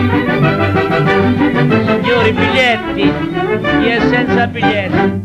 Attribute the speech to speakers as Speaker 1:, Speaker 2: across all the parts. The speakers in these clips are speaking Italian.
Speaker 1: Signori, biglietti, chi è senza biglietti?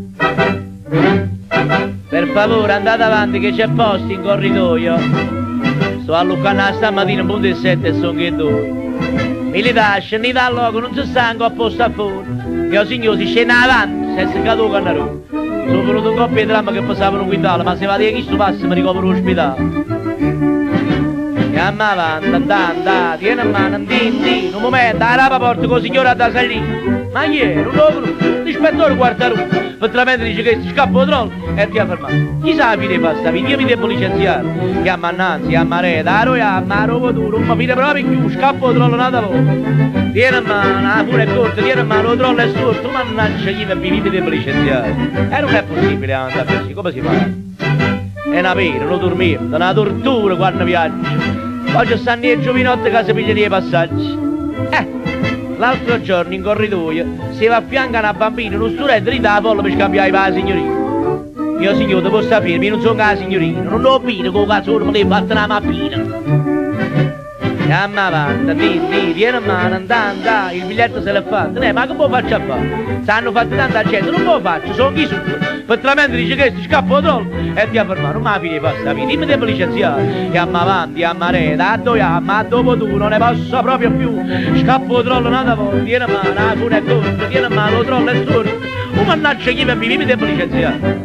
Speaker 1: Per favore andate avanti che c'è posto in corridoio. Sto alluccando stamattina un punto e 7 e sono che due. Mi li lascia, ne dà logo, non si stanco a posto a fuori. Io signori si scende avanti, se si caduto con la roba. Sono venuto un coppia di dramma che passavano guidare, ma se vado a chi sto passo mi ricopro l'ospedale. Andiamo avanti, andando, tieni in mano, un momento, la porta con il signore da salire. Ma chi è? Non lo venuto. L'ispettore guarda lui, fattivamente dice che si scappa il trollo e ti ha fermato. Chi sa fine passa, io mi devo licenziare. Chiama annanzi, chiama reta, a roba duro, non mi fide proprio più, scappo il trollo nata volta. Tieni in mano, pure è corto, tieni in mano, il trollo è sorto, mannaggia, io mi devo licenziare. E non è possibile andare così, come si fa? È una pena, non dormiamo, è una tortura quando viaggio. Oggi stanno i giovinotti che si pigliano i passaggi. L'altro giorno in corridoio si va a fianco a una bambina in un studente di da pollo per scambiare la signorina. Io signore, devo sapere, io non sono la signorina, non ho opino con la sua, me l'hai fatta una mappina. Andiamo avanti, tieni in mano, andando, il biglietto se l'è fatto. Ma che può faccio a fare? Se hanno fatto tanta gente, non può faccio, sono chi su. Fattivamente dice che si scappa il trollo e ti ha fermato, non mi ha finito passa via, mi devo licenziare. Andiamo avanti, a reta, ma dopo tu non ne posso proprio più. Scappo il trollo nata volta, tieni in mano, la fune è corta, tieni in mano, il trollo è storto. Mannaggia chi mi devo licenziare.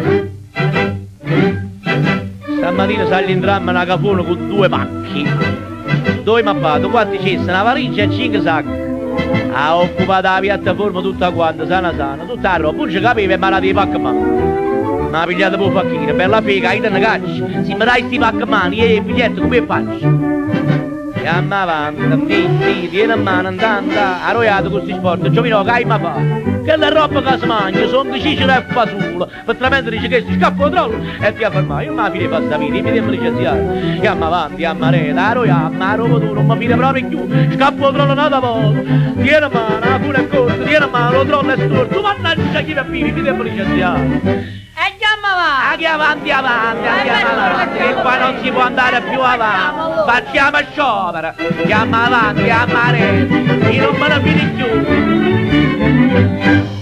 Speaker 1: Stamattina sali in dramma una cafona con 2 pacchi. Dove mi ha fatto? 4 ceste, una valigia e 5 sacchi. Ha occupato la piattaforma tutta quanta, sana, tutta la roba, non ci capiva e mi ha dato i pacchi mano. Mi ha pigliato per facchina, bella figa, io te ne caccio. Se mi dai sti pacchi mani e il biglietto come faccio? Andiamo avanti, tieni in mano, andando, arroiato con questi sport, giovino, che hai mi fa? Che la roba che si mangia, sono di cicero e fasulla, fattivamente dice che si scappa il trollo e ti ha fermato, io non mi fine passa via, mi devo licenziare. Andiamo avanti, a reta, arroiamo, a roba tu, non mi fine proprio più, scappa il trollo un'altra volta, tieni in mano, la pure è corta, tieni in mano, il trollo è storto, mannaggia chi mi devo licenziare. Andiamo avanti, che qua non si può andare più avanti, facciamo sciopero, andiamo avanti, a reta, io non me ne fini più.